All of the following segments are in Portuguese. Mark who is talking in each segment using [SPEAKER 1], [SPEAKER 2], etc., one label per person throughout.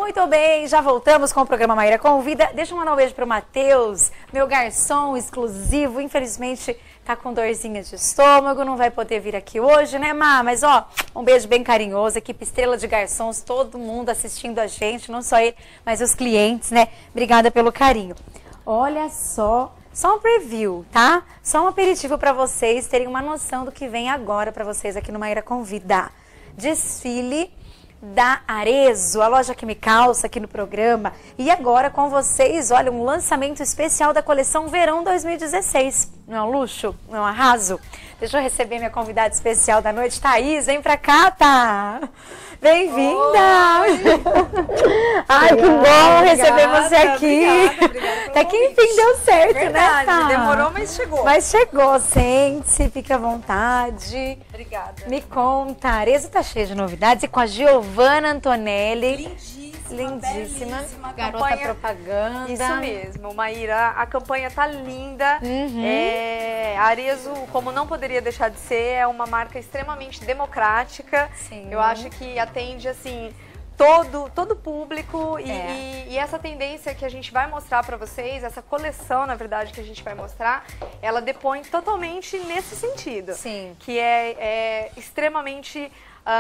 [SPEAKER 1] Muito bem, já voltamos com o programa Maíra Convida. Deixa eu mandar um beijo pro Matheus, meu garçom exclusivo. Infelizmente tá com dorzinha de estômago, não vai poder vir aqui hoje, né, Má? Mas ó, um beijo bem carinhoso, equipe Estrela de Garçons, todo mundo assistindo a gente, não só ele, mas os clientes, né? Obrigada pelo carinho. Olha só um preview, tá? Só um aperitivo para vocês terem uma noção do que vem agora para vocês aqui no Maíra Convida. Desfile da Arezzo, a loja que me calça aqui no programa. E agora com vocês, olha, um lançamento especial da coleção Verão 2016. Não é um luxo? Não é um arraso? Deixa eu receber minha convidada especial da noite, Thaís. Vem pra cá, tá? Bem-vinda! Ai, que bom receber você aqui.
[SPEAKER 2] Obrigada
[SPEAKER 1] Até que enfim deu certo,
[SPEAKER 2] verdade,
[SPEAKER 1] né, Tá?
[SPEAKER 2] Demorou, mas chegou.
[SPEAKER 1] Mas chegou, sente, fica à vontade.
[SPEAKER 2] Obrigada.
[SPEAKER 1] Me conta, a Arezzo tá cheia de novidades e com a Giovanna Antonelli.
[SPEAKER 2] Lindíssima.
[SPEAKER 1] Garota
[SPEAKER 2] campanha,
[SPEAKER 1] propaganda.
[SPEAKER 2] Isso mesmo, Maíra. A campanha tá linda. A Arezzo, como não poderia deixar de ser, é uma marca extremamente democrática.
[SPEAKER 1] Sim.
[SPEAKER 2] Eu acho que atende, assim, todo público e essa tendência que a gente vai mostrar para vocês, essa coleção, na verdade, que a gente vai mostrar, ela depõe totalmente nesse sentido.
[SPEAKER 1] Sim.
[SPEAKER 2] Que é extremamente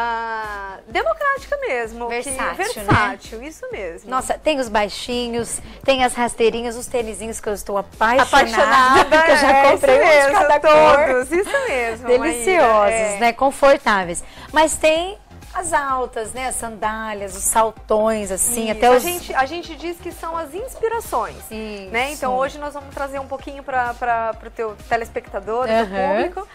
[SPEAKER 2] democrática mesmo.
[SPEAKER 1] Versátil,
[SPEAKER 2] isso mesmo.
[SPEAKER 1] Nossa, tem os baixinhos, tem as rasteirinhas, os tênisinhos que eu estou apaixonada. Que eu já comprei
[SPEAKER 2] isso
[SPEAKER 1] de cada
[SPEAKER 2] mesmo,
[SPEAKER 1] cor.
[SPEAKER 2] todos, isso mesmo.
[SPEAKER 1] Deliciosos, né? Confortáveis. Mas tem as altas, né? As sandálias, os saltões, assim,
[SPEAKER 2] Isso.
[SPEAKER 1] até os...
[SPEAKER 2] A gente diz que são as inspirações,
[SPEAKER 1] Isso.
[SPEAKER 2] né? Então hoje nós vamos trazer um pouquinho para o teu telespectador, do público.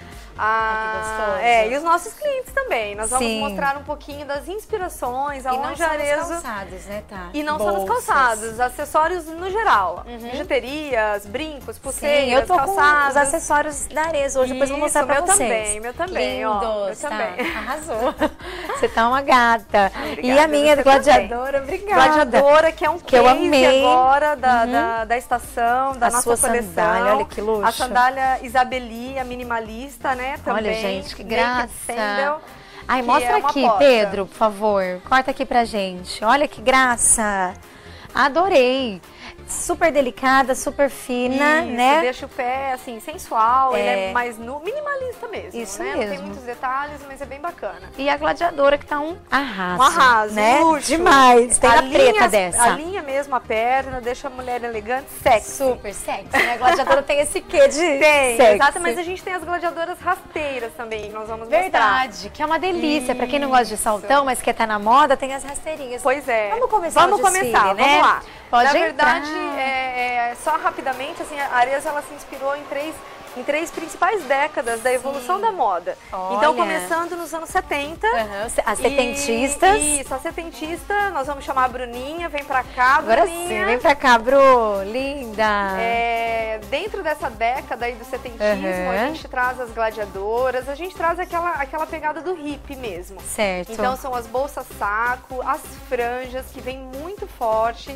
[SPEAKER 1] Que gostoso.
[SPEAKER 2] E os nossos clientes também. Nós vamos mostrar um pouquinho das inspirações, aonde a Arezzo...
[SPEAKER 1] calçados, né, tá?
[SPEAKER 2] E não só nos calçados, acessórios no geral. Bijuterias, brincos, pulseiras,
[SPEAKER 1] Sim, eu tô
[SPEAKER 2] calçados.
[SPEAKER 1] com os acessórios da Arezzo hoje, depois vou mostrar pra vocês.
[SPEAKER 2] Meu também.
[SPEAKER 1] Lindos,
[SPEAKER 2] Ó, meu também.
[SPEAKER 1] Tá? Arrasou. Você tá uma gata.
[SPEAKER 2] Obrigada,
[SPEAKER 1] e a minha
[SPEAKER 2] você
[SPEAKER 1] gladiadora, obrigada.
[SPEAKER 2] Gladiadora, que é um
[SPEAKER 1] que eu
[SPEAKER 2] case
[SPEAKER 1] amei.
[SPEAKER 2] Agora da estação, da
[SPEAKER 1] A
[SPEAKER 2] nossa
[SPEAKER 1] sua
[SPEAKER 2] coleção.
[SPEAKER 1] sandália, olha que luxo.
[SPEAKER 2] A sandália Isabeli, a minimalista, né? Também.
[SPEAKER 1] Olha, gente, que graça.
[SPEAKER 2] Sandal,
[SPEAKER 1] Ai, mostra
[SPEAKER 2] uma
[SPEAKER 1] aqui,
[SPEAKER 2] aposta.
[SPEAKER 1] Pedro, por favor. Corta aqui pra gente. Olha que graça. Adorei. Super delicada, super fina,
[SPEAKER 2] Isso,
[SPEAKER 1] né?
[SPEAKER 2] deixa o pé, assim, sensual, ele é mais minimalista mesmo,
[SPEAKER 1] Isso
[SPEAKER 2] né?
[SPEAKER 1] mesmo.
[SPEAKER 2] Não tem muitos detalhes, mas é bem bacana.
[SPEAKER 1] E a gladiadora que tá um arraso.
[SPEAKER 2] Um arraso,
[SPEAKER 1] né?
[SPEAKER 2] luxo.
[SPEAKER 1] Demais. Tem a preta dessa.
[SPEAKER 2] A linha mesmo, a perna, deixa a mulher elegante, sexy.
[SPEAKER 1] Super sexy, né? A gladiadora tem esse quê de
[SPEAKER 2] Tem,
[SPEAKER 1] sexy.
[SPEAKER 2] exato, mas a gente tem as gladiadoras rasteiras também, que nós vamos
[SPEAKER 1] Verdade,
[SPEAKER 2] mostrar.
[SPEAKER 1] que é uma delícia. Pra quem não gosta de saltão, mas quer estar na moda, tem as rasteirinhas.
[SPEAKER 2] Pois é.
[SPEAKER 1] Vamos começar o desfile, né?
[SPEAKER 2] Vamos lá.
[SPEAKER 1] Pode
[SPEAKER 2] Na
[SPEAKER 1] entrar.
[SPEAKER 2] verdade, só rapidamente, assim, a Arezzo, ela se inspirou em três principais décadas da evolução da moda.
[SPEAKER 1] Olha.
[SPEAKER 2] Então, começando nos anos 70.
[SPEAKER 1] As setentistas.
[SPEAKER 2] Isso, a setentista, nós vamos chamar a Bruninha, vem pra cá,
[SPEAKER 1] Agora
[SPEAKER 2] Bruninha.
[SPEAKER 1] sim, vem pra cá, Bru, linda.
[SPEAKER 2] Dentro dessa década aí do setentismo, a gente traz as gladiadoras, a gente traz aquela pegada do hippie mesmo.
[SPEAKER 1] Certo.
[SPEAKER 2] Então são as bolsas saco, as franjas, que vem muito forte.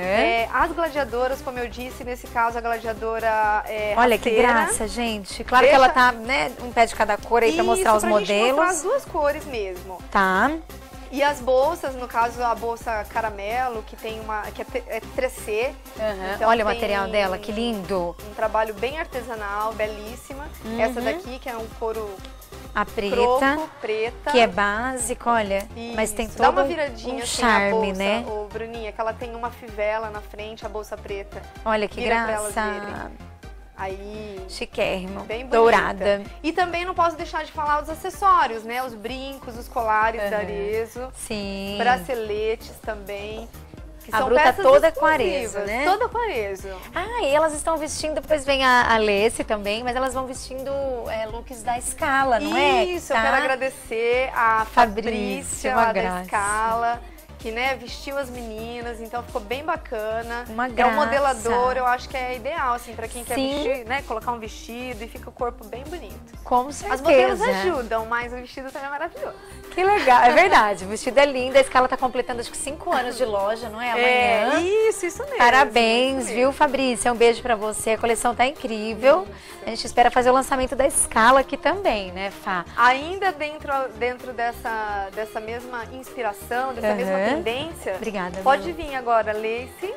[SPEAKER 2] As gladiadoras, como eu disse, nesse caso a gladiadora
[SPEAKER 1] Olha que
[SPEAKER 2] rasteira.
[SPEAKER 1] graça, gente. Claro que ela tá, né, um pé de cada cor aí pra mostrar os modelos.
[SPEAKER 2] Gente mostrar as duas cores mesmo.
[SPEAKER 1] Tá.
[SPEAKER 2] E as bolsas, no caso a bolsa caramelo, que tem que é 3C. Então,
[SPEAKER 1] olha o material dela, que lindo.
[SPEAKER 2] Um trabalho bem artesanal, belíssima. Essa daqui, que é um couro
[SPEAKER 1] a preta,
[SPEAKER 2] croco, preta.
[SPEAKER 1] Que é básico, olha.
[SPEAKER 2] Isso.
[SPEAKER 1] Mas tem todo
[SPEAKER 2] Dá uma viradinha,
[SPEAKER 1] um
[SPEAKER 2] assim,
[SPEAKER 1] charme,
[SPEAKER 2] a bolsa,
[SPEAKER 1] né?
[SPEAKER 2] Ô, Bruninha, que ela tem uma fivela na frente, a bolsa preta.
[SPEAKER 1] Olha que
[SPEAKER 2] Vira pra elas
[SPEAKER 1] graça.
[SPEAKER 2] verem. Aí,
[SPEAKER 1] chiquérrimo,
[SPEAKER 2] bem bonita.
[SPEAKER 1] dourada.
[SPEAKER 2] E também não posso deixar de falar os acessórios, né? Os brincos, os colares da Arezzo.
[SPEAKER 1] Sim.
[SPEAKER 2] Braceletes também. Que
[SPEAKER 1] A
[SPEAKER 2] são
[SPEAKER 1] Bru tá
[SPEAKER 2] peças
[SPEAKER 1] toda com
[SPEAKER 2] exclusivas,
[SPEAKER 1] Arezzo, né?
[SPEAKER 2] Toda com Arezzo.
[SPEAKER 1] Ah, e elas estão vestindo, depois vem a Leci também, mas elas vão vestindo looks da Scala, não é?
[SPEAKER 2] Isso, eu quero agradecer a Fabrícia
[SPEAKER 1] uma
[SPEAKER 2] lá
[SPEAKER 1] graça.
[SPEAKER 2] da Scala, que, né, vestiu as meninas, então ficou bem bacana.
[SPEAKER 1] Uma
[SPEAKER 2] É
[SPEAKER 1] graça.
[SPEAKER 2] um modelador, eu acho que é ideal, assim, pra quem quer
[SPEAKER 1] Sim.
[SPEAKER 2] vestir, né, colocar um vestido e fica o corpo bem bonito.
[SPEAKER 1] Com certeza.
[SPEAKER 2] As modelos ajudam, mas o vestido também é maravilhoso.
[SPEAKER 1] Que legal, é verdade, o vestido é lindo, a Scala tá completando acho que 5 anos de loja, não é? Amanhã.
[SPEAKER 2] Isso mesmo.
[SPEAKER 1] Parabéns,
[SPEAKER 2] isso
[SPEAKER 1] viu,
[SPEAKER 2] mesmo.
[SPEAKER 1] Fabrícia? Um beijo pra você, a coleção tá incrível. A gente espera fazer o lançamento da Scala aqui também, né, Fá?
[SPEAKER 2] Ainda dentro dessa mesma inspiração, dessa mesma tendência.
[SPEAKER 1] Obrigada,
[SPEAKER 2] Pode
[SPEAKER 1] Bru.
[SPEAKER 2] vir agora, Lace.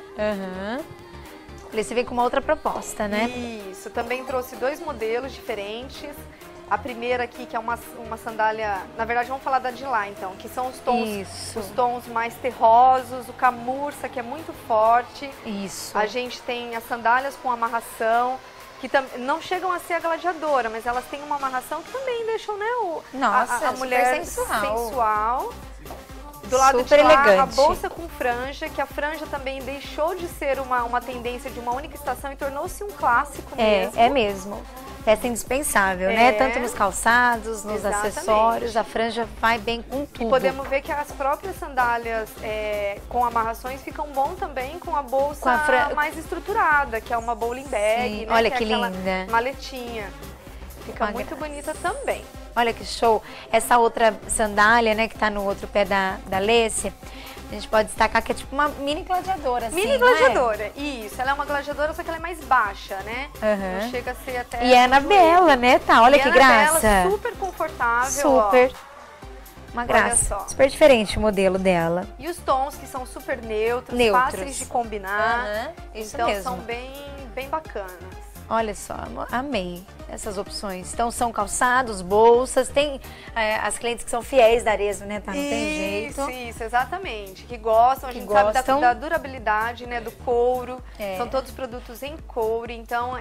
[SPEAKER 1] Lace vem com uma outra proposta, né?
[SPEAKER 2] Isso, também trouxe 2 modelos diferentes. A primeira aqui, que é uma sandália, na verdade vamos falar da de lá então, que são os tons mais terrosos, o camurça, que é muito forte.
[SPEAKER 1] Isso.
[SPEAKER 2] A gente tem as sandálias com amarração, que não chegam a ser a gladiadora, mas elas têm uma amarração que também deixam, né,
[SPEAKER 1] Nossa,
[SPEAKER 2] a mulher sensual. Do lado
[SPEAKER 1] super
[SPEAKER 2] de lá,
[SPEAKER 1] elegante.
[SPEAKER 2] a bolsa com franja, que a franja também deixou de ser uma tendência de uma única estação e tornou-se um clássico mesmo.
[SPEAKER 1] É mesmo. Peça indispensável, né? Tanto nos calçados, nos acessórios, a franja vai bem com tudo.
[SPEAKER 2] E podemos ver que as próprias sandálias com amarrações ficam bom também com a bolsa mais estruturada, que é uma bowling bag, né?
[SPEAKER 1] Olha
[SPEAKER 2] que
[SPEAKER 1] que
[SPEAKER 2] é aquela
[SPEAKER 1] linda.
[SPEAKER 2] maletinha. Fica muito bonita também.
[SPEAKER 1] Olha que show. Essa outra sandália, né, que tá no outro pé da Lace, a gente pode destacar que é tipo uma mini gladiadora, assim,
[SPEAKER 2] mini gladiadora, isso. Ela é uma gladiadora, só que ela é mais baixa, né? Não chega a ser até...
[SPEAKER 1] E é Anabela, né? Tá, olha que graça.
[SPEAKER 2] Anabela, super confortável,
[SPEAKER 1] super. Uma graça. Super diferente o modelo dela.
[SPEAKER 2] E os tons que são super neutros. Fáceis de combinar.
[SPEAKER 1] Isso
[SPEAKER 2] então
[SPEAKER 1] mesmo.
[SPEAKER 2] são bem bacanas.
[SPEAKER 1] Olha só, amei essas opções. Então são calçados, bolsas, tem as clientes que são fiéis da Arezzo, né? Tá, não tem jeito.
[SPEAKER 2] Isso, exatamente. Que gostam, a gente sabe da durabilidade, né? Do couro. São todos produtos em couro, então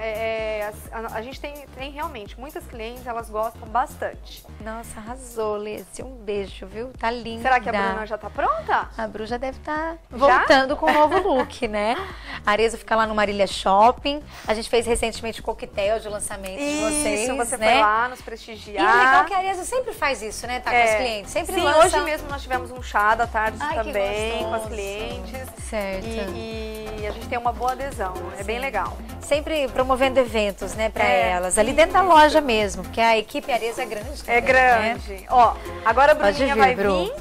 [SPEAKER 2] a gente tem realmente muitas clientes, elas gostam bastante.
[SPEAKER 1] Nossa, arrasou, Lace. Um beijo, viu? Tá linda.
[SPEAKER 2] Será que a Bruna já tá pronta?
[SPEAKER 1] A Bru já deve estar voltando com um novo look, né? A Arezzo fica lá no Marília Shopping. A gente fez recentemente o coquetel de lançamento de vocês,
[SPEAKER 2] você
[SPEAKER 1] né?
[SPEAKER 2] foi lá nos prestigiar.
[SPEAKER 1] E é legal que a Arezzo sempre faz isso, né? Tá com os clientes. Sempre lança.
[SPEAKER 2] Hoje mesmo nós tivemos um chá da tarde também com as clientes.
[SPEAKER 1] Certo.
[SPEAKER 2] E a gente tem uma boa adesão, é bem legal.
[SPEAKER 1] Sempre promovendo eventos, né, pra elas. Ali dentro da loja mesmo, porque a equipe Arezzo é grande também,
[SPEAKER 2] grande.
[SPEAKER 1] Né?
[SPEAKER 2] Ó, agora a Bruninha vai vir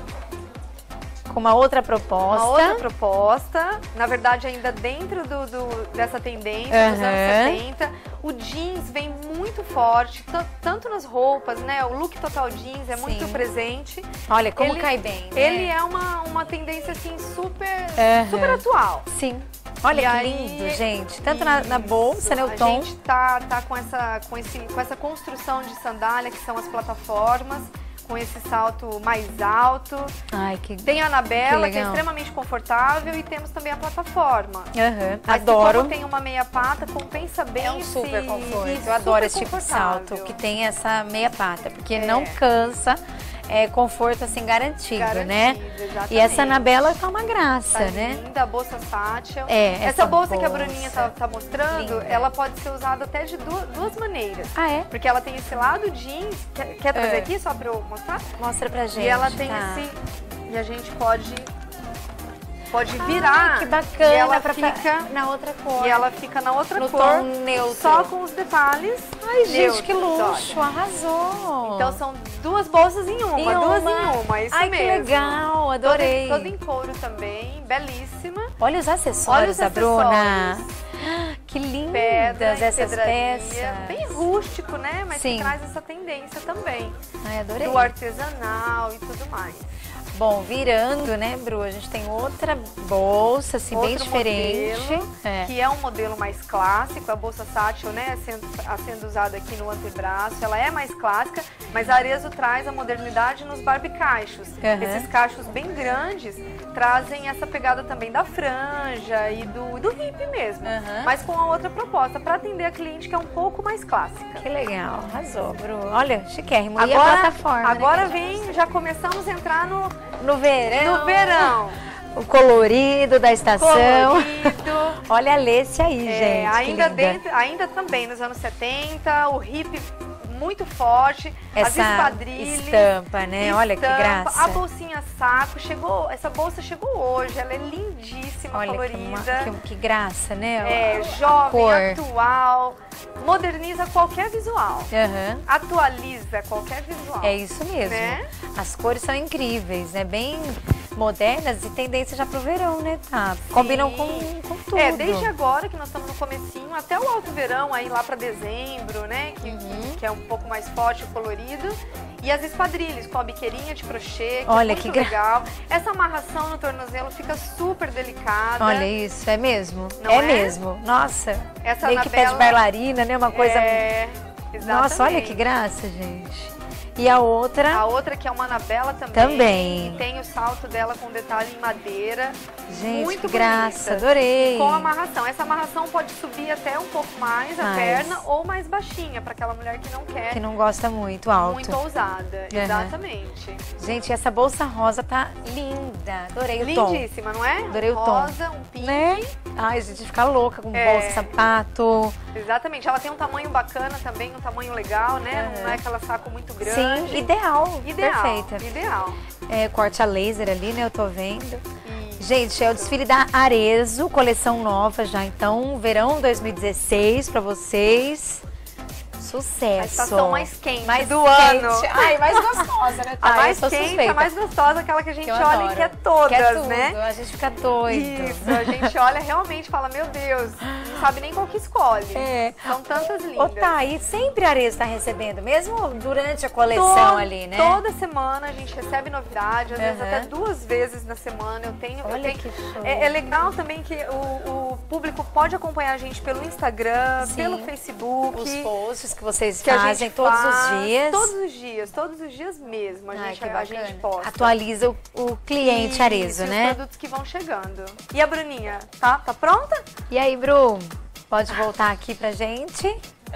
[SPEAKER 1] com uma outra proposta.
[SPEAKER 2] Uma outra proposta, na verdade ainda dentro dessa tendência dos anos 70. O jeans vem muito forte, tanto nas roupas, né? O look total jeans é muito presente.
[SPEAKER 1] Olha como cai bem, né?
[SPEAKER 2] Ele é uma tendência assim super atual.
[SPEAKER 1] Sim. Olha que lindo, gente. Tanto na bolsa, né, o tom.
[SPEAKER 2] A gente tá com essa construção de sandália, que são as plataformas, com esse salto mais alto. Tem a Anabela, que é extremamente confortável, e temos também a plataforma.
[SPEAKER 1] Adoro.
[SPEAKER 2] Como tem uma meia pata, compensa bem.
[SPEAKER 1] É um super conforto. Eu adoro esse tipo de salto, que tem essa meia pata, porque não cansa. É conforto assim garantido, né?
[SPEAKER 2] Exatamente.
[SPEAKER 1] E essa Anabela tá uma graça, né?
[SPEAKER 2] Linda, a bolsa Satchel.
[SPEAKER 1] Essa
[SPEAKER 2] bolsa que a Bruninha tá mostrando,
[SPEAKER 1] linda.
[SPEAKER 2] ela pode ser usada até de duas maneiras.
[SPEAKER 1] Porque
[SPEAKER 2] ela tem esse lado jeans. Quer trazer aqui só pra eu mostrar?
[SPEAKER 1] Mostra pra gente.
[SPEAKER 2] E ela tem e a gente pode virar.
[SPEAKER 1] Que bacana.
[SPEAKER 2] E ela
[SPEAKER 1] fica na outra cor.
[SPEAKER 2] E ela fica na outra cor.
[SPEAKER 1] Tom neutro.
[SPEAKER 2] Só com os detalhes.
[SPEAKER 1] Gente, que luxo. Olha. Arrasou.
[SPEAKER 2] Então são duas bolsas em uma. Isso mesmo.
[SPEAKER 1] Que legal. Adorei.
[SPEAKER 2] Toda em couro também. Belíssima.
[SPEAKER 1] Olha os acessórios da Bruna. Que lindas essas peças.
[SPEAKER 2] Bem rústico, né? Mas que traz essa tendência também.
[SPEAKER 1] Adorei.
[SPEAKER 2] Do artesanal e tudo mais.
[SPEAKER 1] Bom, virando, né, Bru? A gente tem outra bolsa, assim, bem diferente.
[SPEAKER 2] Modelo, que é um modelo mais clássico, a bolsa Satchel, né, sendo usada aqui no antebraço. Ela é mais clássica, mas a Arezzo traz a modernidade nos barbicachos. Esses cachos bem grandes trazem essa pegada também da franja e do hip mesmo, mas com a outra proposta, para atender a cliente que é um pouco mais clássica.
[SPEAKER 1] Que legal, arrasou, Bru. Olha, chiquérrimo. E a plataforma,
[SPEAKER 2] agora já começamos a entrar no verão.
[SPEAKER 1] O colorido da estação.
[SPEAKER 2] Colorido.
[SPEAKER 1] Olha a Lace aí, gente.
[SPEAKER 2] Ainda também nos anos 70, o hip muito forte, as esquadrilhas,
[SPEAKER 1] estampa, né? Olha que graça.
[SPEAKER 2] A bolsinha saco essa bolsa chegou hoje, ela é lindíssima, colorida.
[SPEAKER 1] Que graça, né?
[SPEAKER 2] Jovem, atual, moderniza qualquer visual. Atualiza qualquer visual.
[SPEAKER 1] É isso mesmo.
[SPEAKER 2] Né?
[SPEAKER 1] As cores são incríveis, né? Bem modernas e tendência já pro verão, né? Combinam com tudo.
[SPEAKER 2] Desde agora que nós estamos no comecinho, até o alto verão, aí lá para dezembro, né? Que é um pouco mais forte, colorido. E as esquadrilhas com a biqueirinha de crochê, que
[SPEAKER 1] Olha,
[SPEAKER 2] é muito
[SPEAKER 1] que
[SPEAKER 2] legal. Essa amarração no tornozelo fica super delicada.
[SPEAKER 1] Olha isso, é mesmo?
[SPEAKER 2] Não é?
[SPEAKER 1] Mesmo. Nossa,
[SPEAKER 2] Essa
[SPEAKER 1] meio que pé de bailarina, né? Uma coisa...
[SPEAKER 2] Exatamente.
[SPEAKER 1] Nossa, olha que graça, gente. E a outra?
[SPEAKER 2] A outra que é uma Anabela também.
[SPEAKER 1] Também.
[SPEAKER 2] E tem o salto dela com detalhe em madeira.
[SPEAKER 1] Gente,
[SPEAKER 2] muito
[SPEAKER 1] que graça,
[SPEAKER 2] bonita.
[SPEAKER 1] adorei.
[SPEAKER 2] Com amarração. Essa amarração pode subir até um pouco mais a perna ou mais baixinha, para aquela mulher que não quer.
[SPEAKER 1] Que não gosta muito alto.
[SPEAKER 2] Muito ousada, exatamente.
[SPEAKER 1] Gente, essa bolsa rosa tá linda. Adorei o tom.
[SPEAKER 2] Lindíssima, não é?
[SPEAKER 1] Adorei o tom.
[SPEAKER 2] Rosa, um pink.
[SPEAKER 1] Né? Ai, a gente fica louca com bolsa, sapato.
[SPEAKER 2] Exatamente. Ela tem um tamanho bacana também, um tamanho legal, né? Não é aquela saco muito grande.
[SPEAKER 1] Sim, ideal. Perfeita.
[SPEAKER 2] Ideal.
[SPEAKER 1] É, corte a laser ali, né? Eu tô vendo. Gente, é o desfile da Arezzo, coleção nova já, então, verão 2016 pra vocês. Sucesso.
[SPEAKER 2] A estação mais quente do
[SPEAKER 1] quente.
[SPEAKER 2] ano.
[SPEAKER 1] Ai, mais gostosa, né?
[SPEAKER 2] A mais quente, a mais gostosa, aquela que a gente olha e quer todas,
[SPEAKER 1] tudo,
[SPEAKER 2] né?
[SPEAKER 1] A gente fica doido.
[SPEAKER 2] Isso, a gente olha realmente e fala, meu Deus, não sabe nem qual que escolhe. São tantas lindas.
[SPEAKER 1] Ô, tá, e sempre a Arezzo tá recebendo, mesmo durante a coleção ali, né?
[SPEAKER 2] Toda semana a gente recebe novidade, às vezes até 2 vezes na semana eu tenho.
[SPEAKER 1] Olha que show.
[SPEAKER 2] É legal também que o público pode acompanhar a gente pelo Instagram, pelo Facebook.
[SPEAKER 1] Os posts que vocês fazem todos os dias.
[SPEAKER 2] Todos os dias mesmo a gente posta.
[SPEAKER 1] Atualiza o cliente Arezzo, né?
[SPEAKER 2] Os produtos que vão chegando. E a Bruninha, tá pronta?
[SPEAKER 1] E aí, Bru, pode voltar aqui pra gente?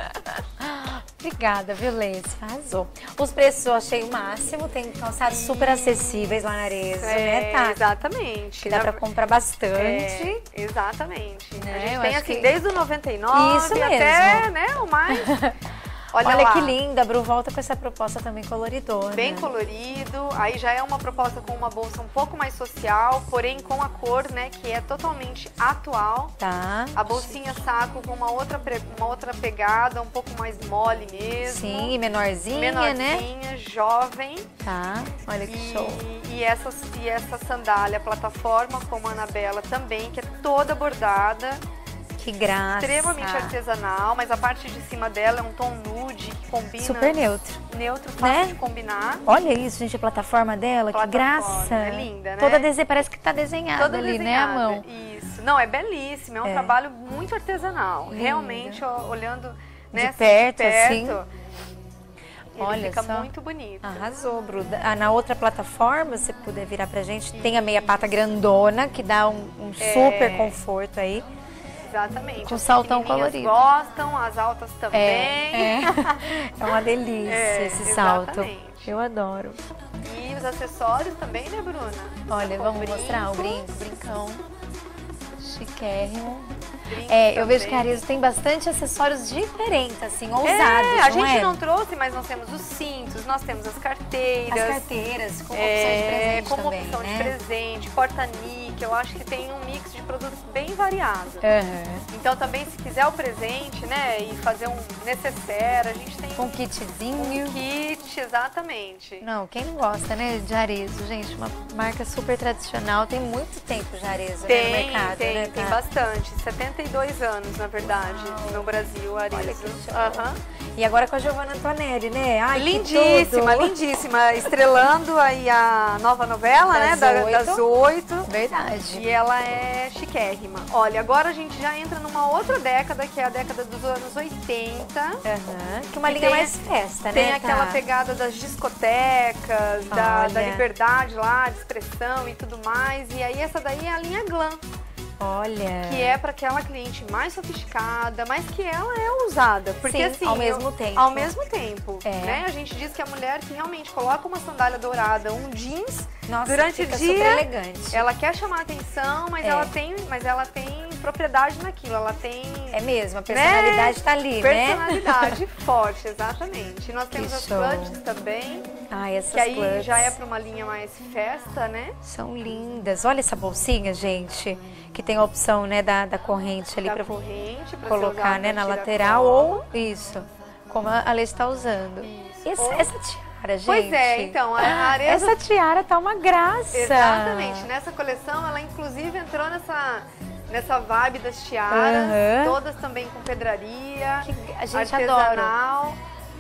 [SPEAKER 1] Obrigada, viu, Lê? Arrasou. Os preços eu achei o máximo, tem calçados super acessíveis lá na Arezzo, né, tá?
[SPEAKER 2] Exatamente.
[SPEAKER 1] Que dá pra comprar bastante.
[SPEAKER 2] Exatamente.
[SPEAKER 1] Né?
[SPEAKER 2] A gente
[SPEAKER 1] Eu
[SPEAKER 2] tem
[SPEAKER 1] acho
[SPEAKER 2] assim,
[SPEAKER 1] que...
[SPEAKER 2] desde o 99
[SPEAKER 1] Isso mesmo.
[SPEAKER 2] até, né, o mais...
[SPEAKER 1] Olha
[SPEAKER 2] lá.
[SPEAKER 1] Que linda, a Bru volta com essa proposta também coloridona.
[SPEAKER 2] Bem colorido, aí já é uma proposta com uma bolsa um pouco mais social, porém com a cor, né, que é totalmente atual.
[SPEAKER 1] Tá.
[SPEAKER 2] A bolsinha saco com uma outra pegada, um pouco mais mole mesmo.
[SPEAKER 1] Sim, menorzinha,
[SPEAKER 2] né? Jovem.
[SPEAKER 1] Tá, olha que show.
[SPEAKER 2] E essa sandália plataforma como a Anabela também, que é toda bordada.
[SPEAKER 1] Que graça.
[SPEAKER 2] Extremamente artesanal, mas a parte de cima dela é um tom nude que combina.
[SPEAKER 1] Super neutro.
[SPEAKER 2] Neutro, fácil de combinar.
[SPEAKER 1] Olha isso, gente, a plataforma dela, que graça.
[SPEAKER 2] É linda, né?
[SPEAKER 1] Toda parece que tá desenhada ali, né, a mão?
[SPEAKER 2] Isso. Não, é belíssimo, é um trabalho muito artesanal. Linda. Realmente, olhando
[SPEAKER 1] de perto, assim.
[SPEAKER 2] Olha, fica muito bonito.
[SPEAKER 1] Arrasou, Bru. Na outra plataforma, se puder virar pra gente, tem a meia pata grandona, que dá um super conforto aí.
[SPEAKER 2] Exatamente.
[SPEAKER 1] Com saltão colorido.
[SPEAKER 2] Gostam, as altas também.
[SPEAKER 1] É uma delícia esse salto. Eu adoro.
[SPEAKER 2] E os acessórios também, né, Bruna?
[SPEAKER 1] Olha, vamos mostrar o brincão. Chiquérrimo. Eu vejo que a Arezzo tem bastante acessórios diferentes, assim, ousados,
[SPEAKER 2] a gente não trouxe, mas nós temos os cintos, nós temos as carteiras.
[SPEAKER 1] As carteiras, como opção de presente
[SPEAKER 2] como
[SPEAKER 1] também,
[SPEAKER 2] opção
[SPEAKER 1] né?
[SPEAKER 2] de presente, porta-níquel, eu acho que tem um mix de produtos bem variado. Então também, se quiser o presente, né, e fazer um necessaire, a gente tem
[SPEAKER 1] um kitzinho.
[SPEAKER 2] Um kit, exatamente.
[SPEAKER 1] Não, quem não gosta, né, de Arezzo, gente, uma marca super tradicional, tem muito tempo de Arezzo, né, no mercado, né?
[SPEAKER 2] Tem bastante, 72 anos, na verdade, no Brasil, Arezzo.
[SPEAKER 1] Olha que show. E agora com a Giovanna Antonelli, né? Ai,
[SPEAKER 2] lindíssima, lindíssima. Estrelando aí a nova novela, né? Das 8.
[SPEAKER 1] Verdade.
[SPEAKER 2] E ela é chiquérrima. Olha, agora a gente já entra numa outra década, que é a década dos anos 80.
[SPEAKER 1] Que uma linha mais festa, né?
[SPEAKER 2] Tem aquela pegada das discotecas, da liberdade lá, de expressão e tudo mais. E aí essa daí é a linha glam.
[SPEAKER 1] Olha.
[SPEAKER 2] Que é para aquela cliente mais sofisticada, mas que ela é ousada. Porque assim,
[SPEAKER 1] ao mesmo tempo.
[SPEAKER 2] Ao mesmo tempo, né? A gente diz que a mulher que realmente coloca uma sandália dourada, um jeans, durante o dia,
[SPEAKER 1] super elegante.
[SPEAKER 2] Ela quer chamar atenção, mas ela tem propriedade naquilo, ela tem...
[SPEAKER 1] É mesmo, a personalidade tá ali,
[SPEAKER 2] personalidade forte, exatamente. Nós temos as clutches também.
[SPEAKER 1] Essas
[SPEAKER 2] que aí
[SPEAKER 1] clutches
[SPEAKER 2] já é para uma linha mais festa, né?
[SPEAKER 1] São lindas. Olha essa bolsinha, gente, que tem a opção, né, da corrente ali para colocar, né, na lateral ou isso, como a Lê está usando. Essa tiara, gente.
[SPEAKER 2] Pois é, então, a Arezzo...
[SPEAKER 1] Essa tiara tá uma graça.
[SPEAKER 2] Exatamente. Nessa coleção, ela inclusive entrou nessa vibe das tiaras, todas também com pedraria,
[SPEAKER 1] a gente
[SPEAKER 2] artesanal.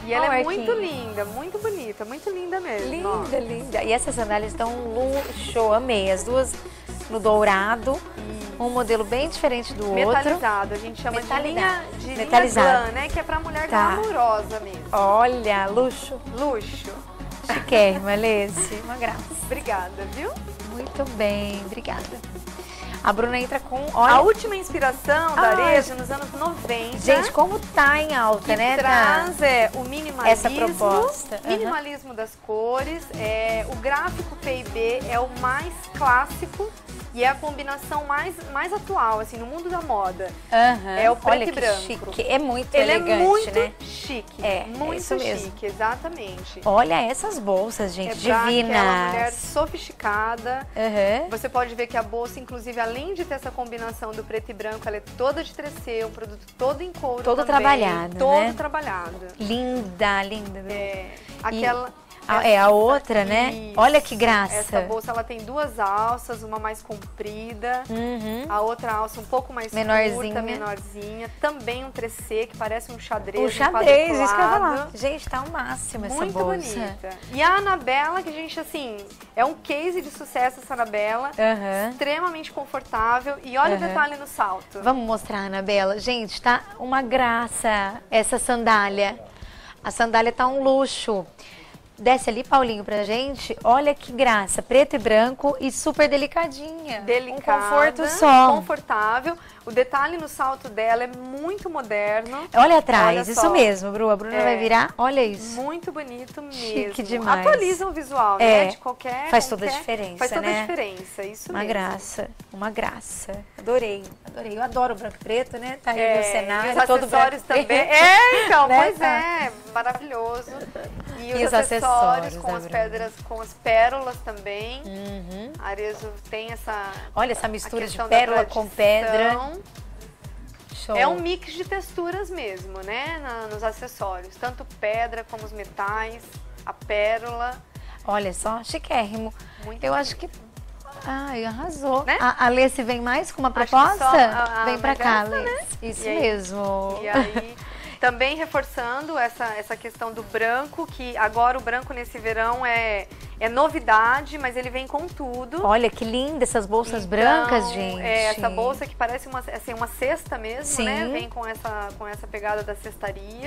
[SPEAKER 2] E ela é muito linda, muito bonita, muito linda mesmo.
[SPEAKER 1] Linda, linda. E essas sandálias estão um luxo, amei. As duas no dourado, um modelo bem diferente do outro.
[SPEAKER 2] Metalizado, a gente chama de linha
[SPEAKER 1] metalizado,
[SPEAKER 2] glam, né? Que é pra mulher glamourosa mesmo.
[SPEAKER 1] Olha, luxo.
[SPEAKER 2] Luxo.
[SPEAKER 1] Chiquérrima, Alessi. Uma graça.
[SPEAKER 2] Obrigada, viu?
[SPEAKER 1] Muito bem, obrigada. A Bruna entra com...
[SPEAKER 2] Olha, a última inspiração da Arezzo nos anos 90.
[SPEAKER 1] Gente, como tá em alta, né?
[SPEAKER 2] Traz o minimalismo.
[SPEAKER 1] Essa proposta.
[SPEAKER 2] Minimalismo das cores. O gráfico P&B é o mais clássico e é a combinação mais atual, assim, no mundo da moda. É o preto e branco.
[SPEAKER 1] Chique. É muito
[SPEAKER 2] Ele
[SPEAKER 1] elegante,
[SPEAKER 2] é muito
[SPEAKER 1] né?
[SPEAKER 2] chique.
[SPEAKER 1] Muito
[SPEAKER 2] isso
[SPEAKER 1] chique,
[SPEAKER 2] mesmo. Exatamente.
[SPEAKER 1] Olha essas bolsas, gente, divinas.
[SPEAKER 2] Pra aquela mulher sofisticada. Você pode ver que a bolsa, inclusive, além de ter essa combinação do preto e branco, ela é toda de tricê, um produto todo em couro
[SPEAKER 1] todo
[SPEAKER 2] também,
[SPEAKER 1] trabalhado,
[SPEAKER 2] todo trabalhado.
[SPEAKER 1] Linda, linda.
[SPEAKER 2] Aquela...
[SPEAKER 1] a outra, né?
[SPEAKER 2] Isso.
[SPEAKER 1] Olha que graça.
[SPEAKER 2] Essa bolsa, ela tem duas alças, uma mais comprida, a outra alça um pouco mais curta, menorzinha. Também um tricê, que parece um xadrez.
[SPEAKER 1] Um xadrez, isso que eu ia falar. Gente, tá o máximo essa bolsa.
[SPEAKER 2] Muito bonita. E a Anabella, que a gente, assim, é um case de sucesso essa Anabella. Extremamente confortável. E olha o detalhe no salto.
[SPEAKER 1] Vamos mostrar, Anabella. Gente, tá uma graça essa sandália. A sandália tá um luxo. Desce ali, Paulinho, pra gente. Olha que graça. Preto e branco e super delicadinha.
[SPEAKER 2] Delicada.
[SPEAKER 1] Um conforto só.
[SPEAKER 2] Confortável. O detalhe no salto dela é muito moderno.
[SPEAKER 1] Olha atrás, isso mesmo, Bru. A Bruna vai virar. Olha isso.
[SPEAKER 2] Muito bonito mesmo.
[SPEAKER 1] Chique demais.
[SPEAKER 2] Atualiza o visual, né? De qualquer...
[SPEAKER 1] Faz toda a diferença,
[SPEAKER 2] Faz toda
[SPEAKER 1] né?
[SPEAKER 2] a diferença, isso
[SPEAKER 1] uma
[SPEAKER 2] mesmo.
[SPEAKER 1] Graça, uma graça. Adorei, adorei. Eu adoro branco e preto, né? Tá aí no cenário.
[SPEAKER 2] E os acessórios também. Então, né? Pois maravilhoso. E os acessórios com as pérolas também. A Arezzo tem essa...
[SPEAKER 1] Olha essa mistura de pérola com pedra. Show.
[SPEAKER 2] É um mix de texturas mesmo, né? Nos acessórios. Tanto pedra como os metais, a pérola.
[SPEAKER 1] Olha só, chiquérrimo.
[SPEAKER 2] Eu
[SPEAKER 1] acho que... Ai, arrasou. Né? A Alessi vem mais com uma proposta? Vem pra cá, Alessi. Né? Isso mesmo.
[SPEAKER 2] E aí... Também reforçando essa questão do branco, que agora o branco nesse verão é novidade, mas ele vem com tudo.
[SPEAKER 1] Olha que linda essas bolsas brancas, gente.
[SPEAKER 2] Essa bolsa que parece uma cesta mesmo, né? Vem com essa pegada da cestaria.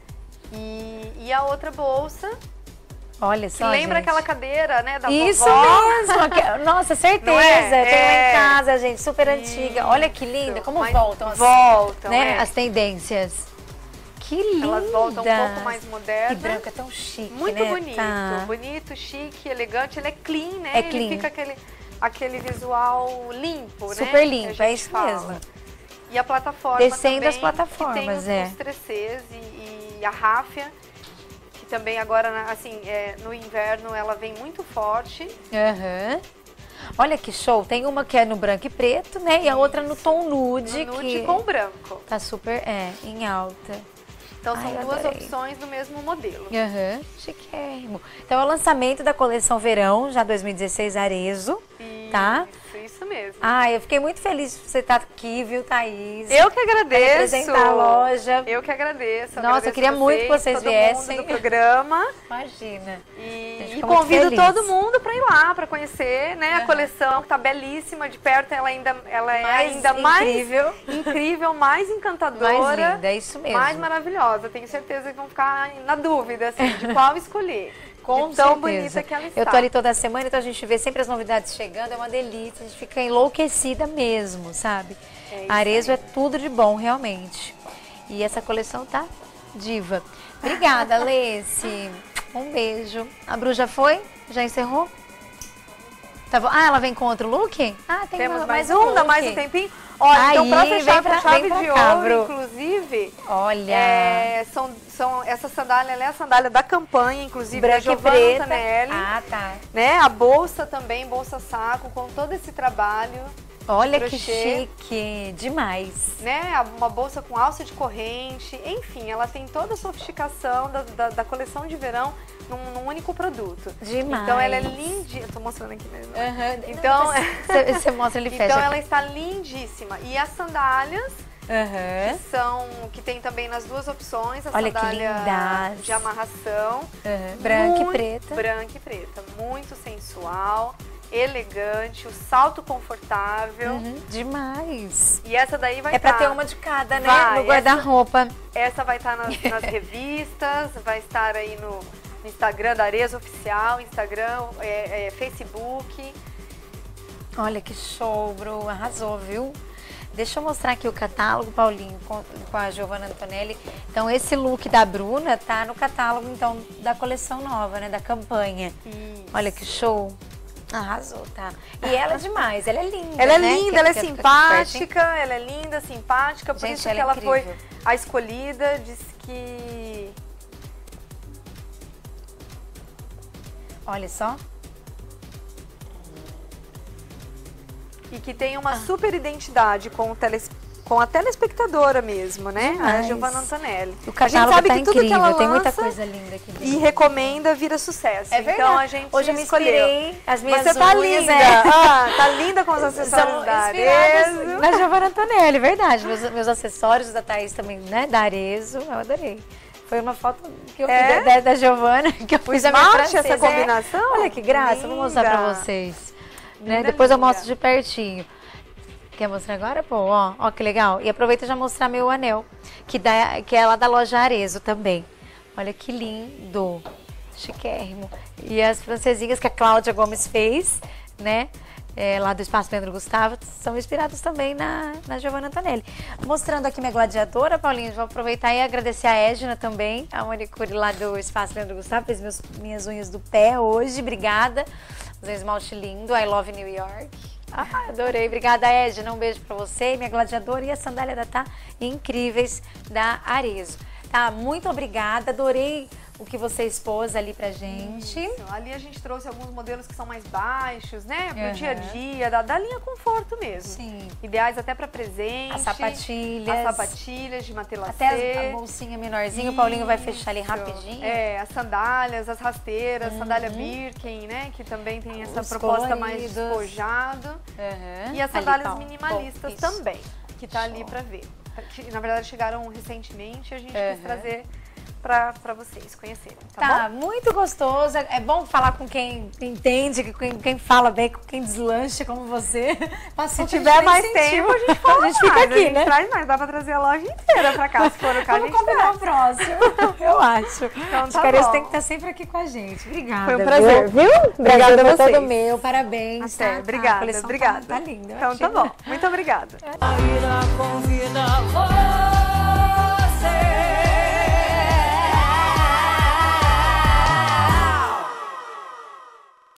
[SPEAKER 2] E a outra bolsa...
[SPEAKER 1] Olha só,
[SPEAKER 2] lembra aquela cadeira, né, da
[SPEAKER 1] Isso
[SPEAKER 2] vovó?
[SPEAKER 1] Mesmo! Nossa, certeza! Tem lá em casa, gente, super antiga. Olha que linda, como voltam as tendências. Que linda!
[SPEAKER 2] Elas voltam um pouco mais modernas.
[SPEAKER 1] E branco é tão chique,
[SPEAKER 2] muito
[SPEAKER 1] né?
[SPEAKER 2] bonito, bonito, chique, elegante. Ele é clean, né? Ele fica aquele visual limpo,
[SPEAKER 1] super
[SPEAKER 2] né?
[SPEAKER 1] Super limpo, é isso mesmo.
[SPEAKER 2] E a plataforma
[SPEAKER 1] descendo
[SPEAKER 2] também,
[SPEAKER 1] as plataformas,
[SPEAKER 2] que tem os tricês e a ráfia, que também agora, assim, no inverno ela vem muito forte.
[SPEAKER 1] Olha que show, tem uma que é no branco e preto, né? E a outra no tom nude.
[SPEAKER 2] Nude com branco.
[SPEAKER 1] Tá super, em alta.
[SPEAKER 2] Então são duas opções do mesmo modelo.
[SPEAKER 1] Chiquérrimo. Então é o lançamento da coleção Verão, já 2016 Arezzo, tá?
[SPEAKER 2] Isso mesmo.
[SPEAKER 1] Eu fiquei muito feliz de você estar aqui, viu, Thaís?
[SPEAKER 2] Eu que agradeço.
[SPEAKER 1] Representar a loja.
[SPEAKER 2] Eu que agradeço.
[SPEAKER 1] Nossa, eu queria muito que vocês viessem.
[SPEAKER 2] Do programa.
[SPEAKER 1] Imagina.
[SPEAKER 2] E convido todo mundo para ir lá, para conhecer, né, a coleção, que tá belíssima de perto. Ela é ainda mais incrível, mais encantadora.
[SPEAKER 1] Mais linda, é isso mesmo.
[SPEAKER 2] Mais maravilhosa. Tenho certeza que vão ficar na dúvida, assim, de qual escolher.
[SPEAKER 1] Com
[SPEAKER 2] tão bonita que ela está.
[SPEAKER 1] Eu tô ali toda semana, então a gente vê sempre as novidades chegando, é uma delícia, a gente fica enlouquecida mesmo, sabe? A Arezzo é tudo de bom, realmente. E essa coleção tá diva. Obrigada, Alessi. Um beijo. A Bru já foi? Já encerrou? Tá bom. Ela vem com outro look? Tem
[SPEAKER 2] Temos mais um, dá mais um tempinho. Olha, então pra fechar com chave de ouro, inclusive,
[SPEAKER 1] olha,
[SPEAKER 2] essa sandália, ela é a sandália da campanha, inclusive,
[SPEAKER 1] branca
[SPEAKER 2] da Giovanna Antonelli.
[SPEAKER 1] Tá.
[SPEAKER 2] Né? A bolsa também, bolsa saco, com todo esse trabalho.
[SPEAKER 1] Olha que chique, demais.
[SPEAKER 2] Né? Uma bolsa com alça de corrente, enfim, ela tem toda a sofisticação da coleção de verão num único produto.
[SPEAKER 1] Demais.
[SPEAKER 2] Então ela é lindíssima. Eu tô mostrando aqui mesmo. Então,
[SPEAKER 1] você mostra ele fecha.
[SPEAKER 2] Então ela está lindíssima. E as sandálias que tem também nas duas opções, a
[SPEAKER 1] Olha
[SPEAKER 2] sandália de amarração.
[SPEAKER 1] Branca e preta.
[SPEAKER 2] Branca e preta, muito sensual, elegante, o salto confortável.
[SPEAKER 1] Demais.
[SPEAKER 2] E essa daí vai
[SPEAKER 1] pra ter uma de cada, né? No guarda-roupa.
[SPEAKER 2] Essa vai estar nas revistas, vai estar aí no Instagram da Arezzo Oficial, Instagram, Facebook.
[SPEAKER 1] Olha que show, Bru. Arrasou, viu? Deixa eu mostrar aqui o catálogo, Paulinho, com a Giovanna Antonelli. Então, esse look da Bruna tá no catálogo, então, da coleção nova, né? Da campanha.
[SPEAKER 2] Isso.
[SPEAKER 1] Olha que show. Arrasou, tá? E ela é demais, ela é linda,
[SPEAKER 2] ela é
[SPEAKER 1] né?
[SPEAKER 2] linda, ela é simpática, ela é linda, simpática, por isso que ela foi a escolhida, diz que...
[SPEAKER 1] Olha só.
[SPEAKER 2] E que tem uma super identidade com a telespectadora mesmo, né? A Giovanna Antonelli.
[SPEAKER 1] O catálogo tá incrível, tem muita coisa linda aqui dentro.
[SPEAKER 2] E recomenda, vira sucesso.
[SPEAKER 1] É verdade.
[SPEAKER 2] Então a gente
[SPEAKER 1] hoje eu me inspirei, as minhas
[SPEAKER 2] Você tá linda! Tá linda com os acessórios da Arezzo.
[SPEAKER 1] Na Giovanna Antonelli, verdade. Meus acessórios da Thaís também, né? Da Arezzo, eu adorei. Foi uma foto que eu fiz da Giovanna, que eu fiz a minha francesa.
[SPEAKER 2] Essa combinação?
[SPEAKER 1] Olha que graça,
[SPEAKER 2] linda.
[SPEAKER 1] Vou mostrar pra vocês. Né? Depois eu mostro de pertinho. Quer mostrar agora? Pô, ó que legal. E aproveita já mostrar meu anel, que é lá da loja Arezzo também. Olha que lindo, chiquérrimo. E as francesinhas que a Cláudia Gomes fez, né? Lá do Espaço Leandro Gustavo, são inspirados também na Giovanna Antonelli. Mostrando aqui minha gladiadora, Paulinho, vou aproveitar e agradecer a Edna também, a manicure lá do Espaço Leandro Gustavo, fez minhas unhas do pé hoje, obrigada. Um esmalte lindo, I love New York. Adorei, obrigada Edna, um beijo pra você, minha gladiadora e a sandália da Tá, incríveis da Arezzo. Tá, muito obrigada, adorei o que você expôs ali pra gente.
[SPEAKER 2] Isso. Ali a gente trouxe alguns modelos que são mais baixos, né? Pro dia a dia, da linha conforto mesmo.
[SPEAKER 1] Sim.
[SPEAKER 2] Ideais até pra presente.
[SPEAKER 1] As sapatilhas.
[SPEAKER 2] As sapatilhas de matelacê.
[SPEAKER 1] Até a bolsinha menorzinha, o Paulinho vai fechar ali rapidinho.
[SPEAKER 2] As sandálias, as rasteiras, sandália Birkin, né? Que também tem essa proposta mais despojado. E as sandálias minimalistas também, que tá ali pra ver. Que, na verdade, chegaram recentemente e a gente quis trazer pra vocês conhecerem, tá bom?
[SPEAKER 1] Muito gostoso. É bom falar com quem entende, com quem fala bem, com quem deslancha como você.
[SPEAKER 2] Se tiver mais tempo, a gente fala mais.
[SPEAKER 1] Fica aqui, né?
[SPEAKER 2] Traz mais, dá pra trazer a loja inteira pra cá, se for o caso.
[SPEAKER 1] Vamos combinar o próximo, eu acho.
[SPEAKER 2] Então,
[SPEAKER 1] Os caras têm que estar sempre aqui com a gente. Obrigada.
[SPEAKER 2] Foi um prazer, viu?
[SPEAKER 1] Obrigada a vocês. Todo meu, parabéns.
[SPEAKER 2] Até, obrigada, obrigada.
[SPEAKER 1] Tá linda.
[SPEAKER 2] Então tá bom, muito obrigada.